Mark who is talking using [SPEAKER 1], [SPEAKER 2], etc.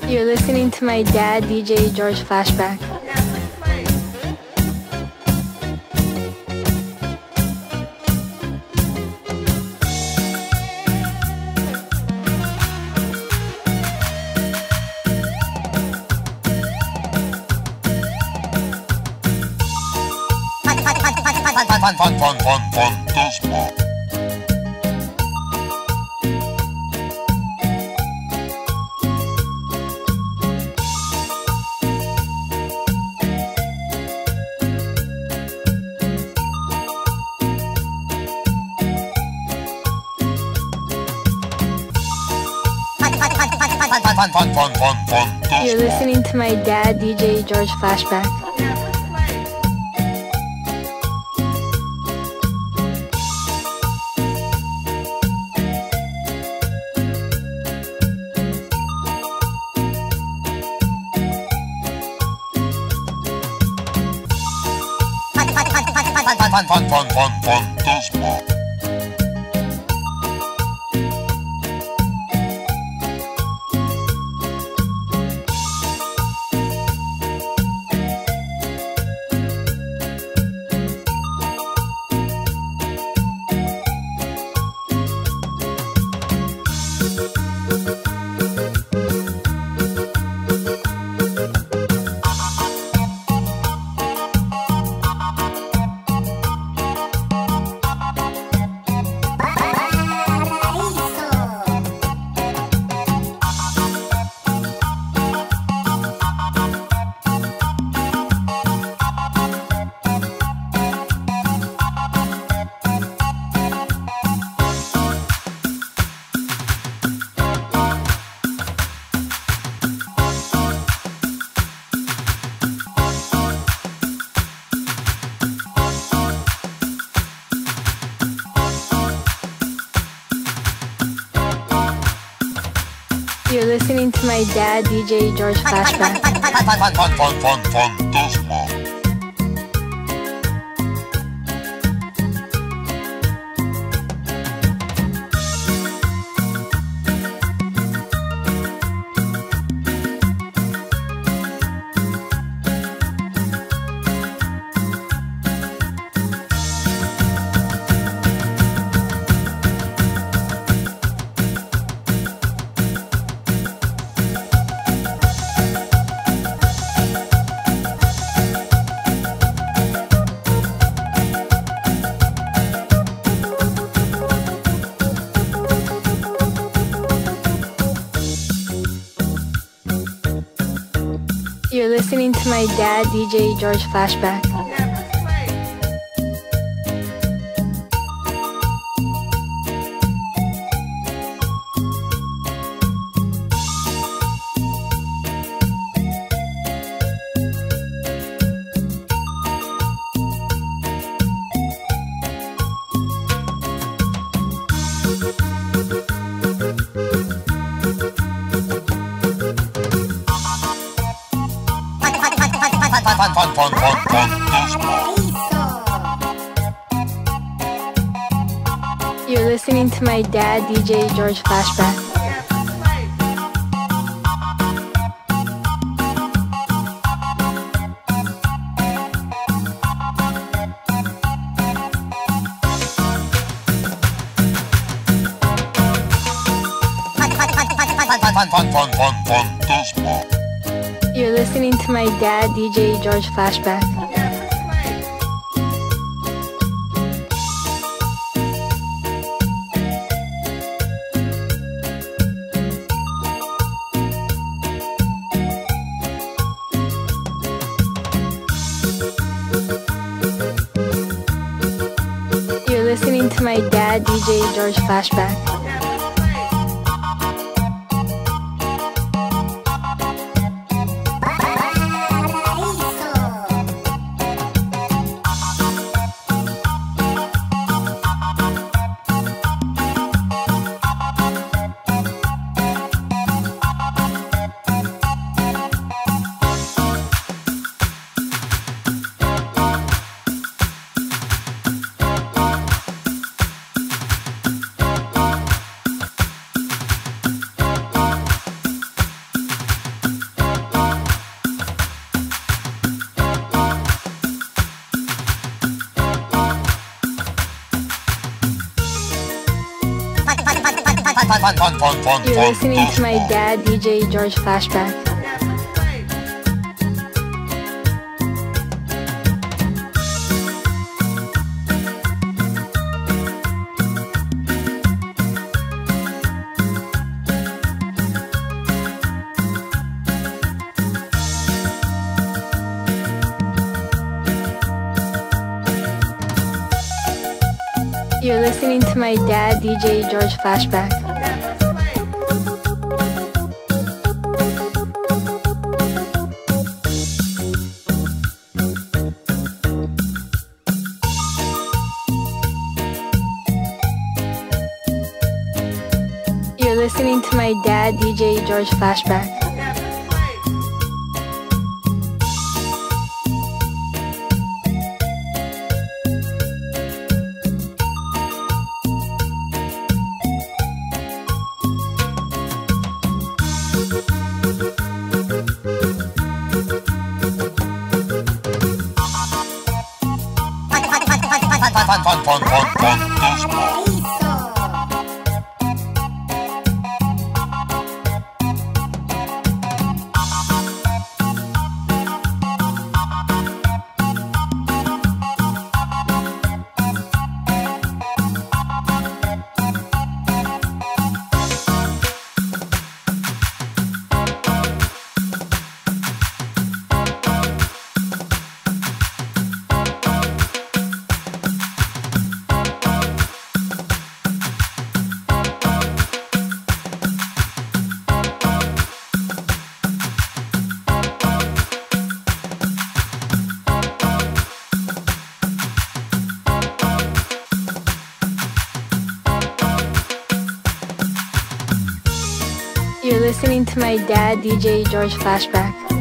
[SPEAKER 1] You're listening to my dad, DJ George Flashback.
[SPEAKER 2] Fantasma.
[SPEAKER 1] You're listening to my dad, DJ George Flashback.
[SPEAKER 2] Fantasma.
[SPEAKER 1] You're listening to my dad, DJ George Flashback.
[SPEAKER 2] Fantasma.
[SPEAKER 1] You're listening to my dad, DJ George Flashback. You're listening to my dad, DJ George Flashback.
[SPEAKER 2] Fantasma.
[SPEAKER 1] You're listening to my dad, DJ George Flashback. You're listening to my dad, DJ George Flashback. You're listening to my dad, DJ George Flashback. You're listening to my dad, DJ George Flashback. You're listening to my dad, DJ George Flashback. You're listening to my dad, DJ George Flashback.